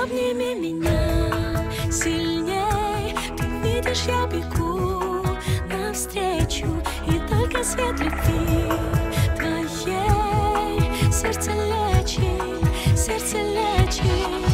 Обними меня сильней. Ты видишь, я бегу навстречу, и только свет любви твоей сердце лечит, сердце лечит.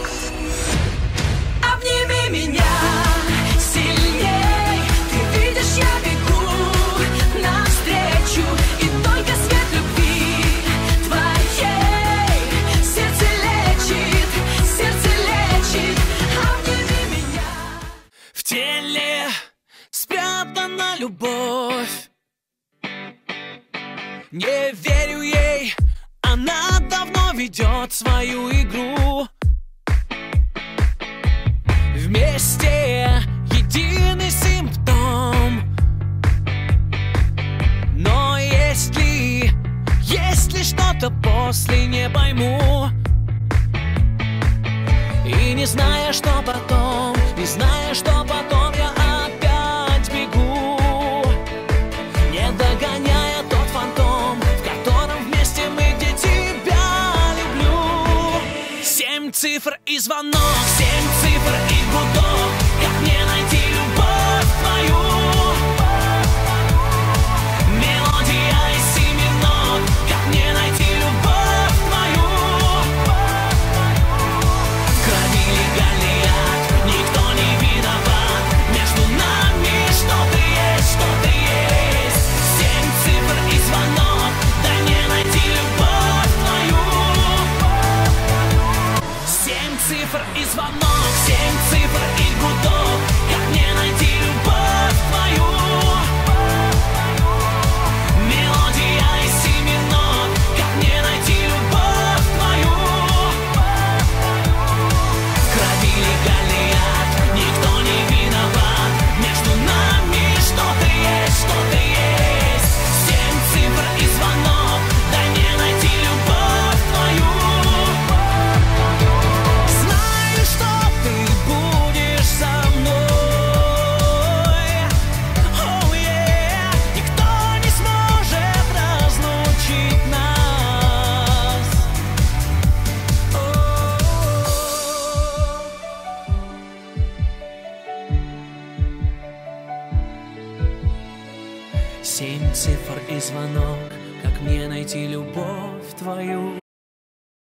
Обними меня сильней. Ты видишь, я бегу навстречу, и только свет любви твоей сердце лечит, сердце лечит. Обними меня. В теле спрятана любовь. Не верю ей, она давно ведет свою игру. Вместе единый симптом. Но есть ли что-то после, не пойму. И не зная, что потом, не зная, что потом, я опять бегу, не догоняя тот фантом, в котором вместе мы, где тебя люблю. 7 цифр и звонок, 7 цифр и гудок. Как мне найти любовь твою? Мелодия из 7 нот. Как мне найти любовь твою? Крови легальный ад, никто не виноват. Между нами что-то есть, что-то есть. 7 цифр и звонок. Дай мне найти любовь твою. 7 цифр и звонок, 7 цифр и гудок. Как мне найти любовь твою? Мелодия из 7 нот. Как мне найти любовь твою? Крови легальный ад, никто не виноват. Между нами что-то есть, что-то есть. 7 цифр и звонок. Дай мне найти любовь твою. Знаю, что ты будешь со мной. Oh yeah. Никто не сможет разлучить нас. Семь цифр и звонок. Как мне найти любовь твою?